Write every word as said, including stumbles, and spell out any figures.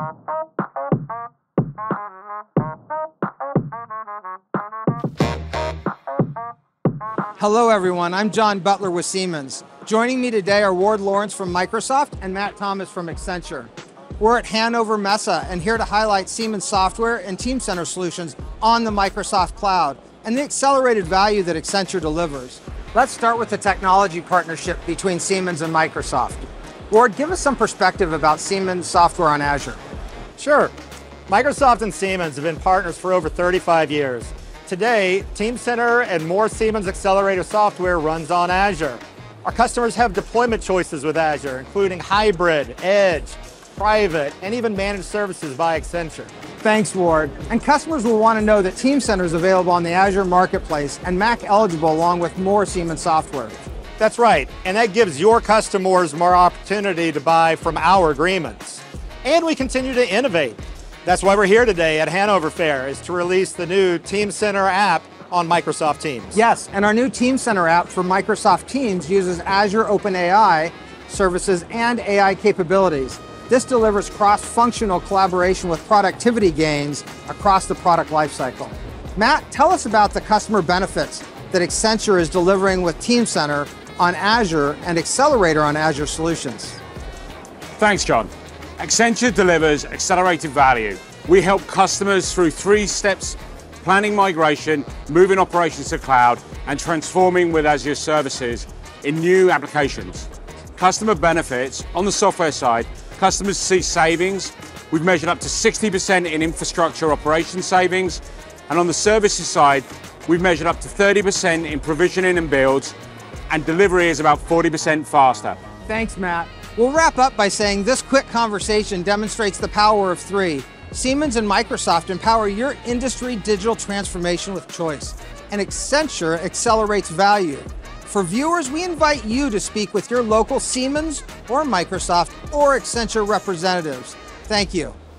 Hello everyone, I'm John Butler with Siemens. Joining me today are Ward Lawrence from Microsoft and Matt Thomas from Accenture. We're at Hannover Messe and here to highlight Siemens software and Teamcenter solutions on the Microsoft cloud and the accelerated value that Accenture delivers. Let's start with the technology partnership between Siemens and Microsoft. Ward, give us some perspective about Siemens software on Azure. Sure. Microsoft and Siemens have been partners for over thirty-five years. Today, Teamcenter and more Siemens Xcelerator software runs on Azure. Our customers have deployment choices with Azure, including hybrid, edge, private, and even managed services by Accenture. Thanks, Ward. And customers will want to know that Teamcenter is available on the Azure Marketplace and Mac eligible along with more Siemens software. That's right, and that gives your customers more opportunity to buy from our agreements. And we continue to innovate. That's why we're here today at Hannover Fair, is to release the new Teamcenter app on Microsoft Teams. Yes, and our new Teamcenter app for Microsoft Teams uses Azure OpenAI services and A I capabilities. This delivers cross-functional collaboration with productivity gains across the product lifecycle. Matt, tell us about the customer benefits that Accenture is delivering with Teamcenter on Azure and Xcelerator on Azure solutions. Thanks, John. Accenture delivers accelerated value. We help customers through three steps: planning migration, moving operations to cloud, and transforming with Azure services in new applications. Customer benefits: on the software side, customers see savings. We've measured up to sixty percent in infrastructure operation savings. And on the services side, we've measured up to thirty percent in provisioning and builds, and delivery is about forty percent faster. Thanks, Matt. We'll wrap up by saying this quick conversation demonstrates the power of three. Siemens and Microsoft empower your industry digital transformation with choice, and Accenture accelerates value. For viewers, we invite you to speak with your local Siemens or Microsoft or Accenture representatives. Thank you.